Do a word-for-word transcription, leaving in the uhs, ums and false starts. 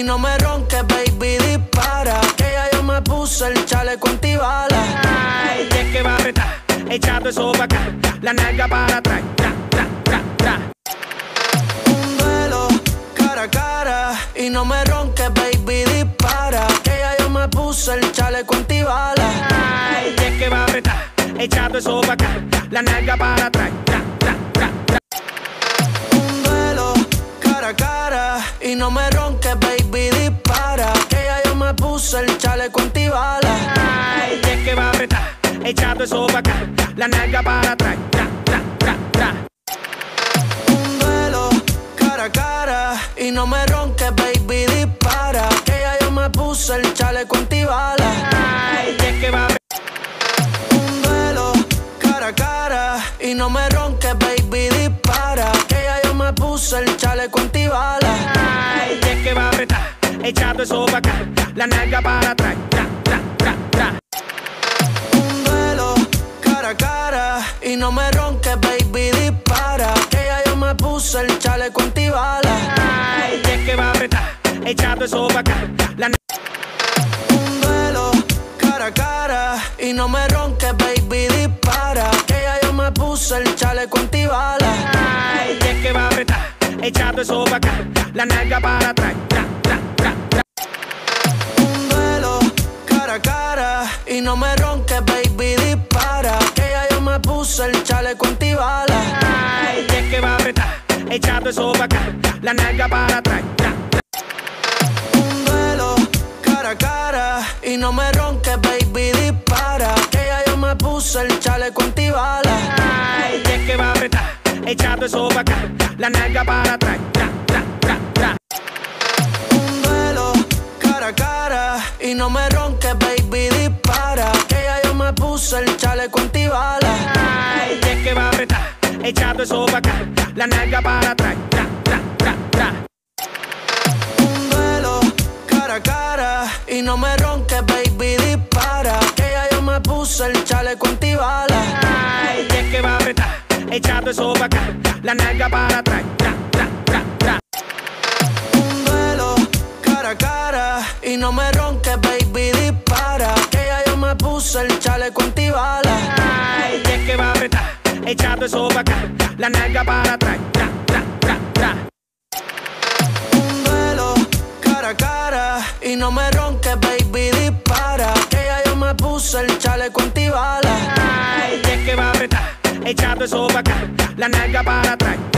no me ronques, baby, dispara. Que ya yo me puse el chaleco antibala. Ay, y es que va a apretar, echando eso pa' acá, la nalga para atrás, tra, tra, tra, tra. Un duelo cara a cara y no me ronques, baby, dispara. Que ya yo me puse el chaleco antibala. Ay, y es que va a apretar, echando eso pa' acá, la nalga para atrás, tra, tra, tra, tra. Un duelo cara a cara y no me ronques, baby, dispara. Que ya yo me puse el chaleco antibala. Ay, y es que va a apretar, echando eso pa' acá, la nalga para atrás, tra, tra, tra, tra. Un duelo cara a cara y no me ronques, baby, dispara. Que ya yo me puse el chaleco antibala. Ay, y es que va a Un duelo cara a cara y no me ronques, baby, dispara. Que ya yo me puse el chaleco antibala. Ay, y es que va a apretar, echando eso pa' acá, la nalga para atrás, tra, tra, tra, tra. Un duelo cara a cara y no me ronques, baby, dispara. Que ya yo me puse el chaleco antibala. Ay, y es que va a apretar, echando eso pa' acá, la Un duelo cara a cara y no me ronques, baby, dispara. Que ya yo me puse el chaleco antibala. Ay, y es que va a apretar, echando eso pa' acá, la nalga para atrás, tra, tra, tra, tra. Un duelo cara a cara y no me ronques, baby, dispara. Que ya yo me puse el chaleco antibala. Ay, y es que va a apretar, echando eso pa' acá, la nalga para atrás, tra, tra. Un duelo cara a cara y no me ronques, baby, dispara. Que ya yo me puse el chaleco antibala. Ay, y es que va a apretar, echando eso pa' acá, la nalga para atrás, tra, tra, tra, tra. Un duelo cara a cara y no me ronques, baby, dispara. Que ya yo me puse el chaleco antibala. Ay, y es que va a apretar, echando eso pa' acá, la nalga para atrás, tra, tra, tra, tra. Un duelo cara a cara y no me ronques, baby, dispara. Que ya yo me puse el chaleco antibala. Ay, y es que va a apretar, echando eso pa' acá, la nalga para atrás, tra, tra, tra, tra. Un duelo cara a cara y no me ronques, baby, dispara. Que ya yo me puse el chaleco antibala. Ay, y es que va a apretar, echando eso pa' acá, la nalga para atrás, tra, tra, tra, tra. Un duelo cara a cara y no me ronques, baby, dispara. Que ya yo me puse el chaleco antibala. Ay, y es que va a apretar, echando eso pa' acá, la nalga para atrás.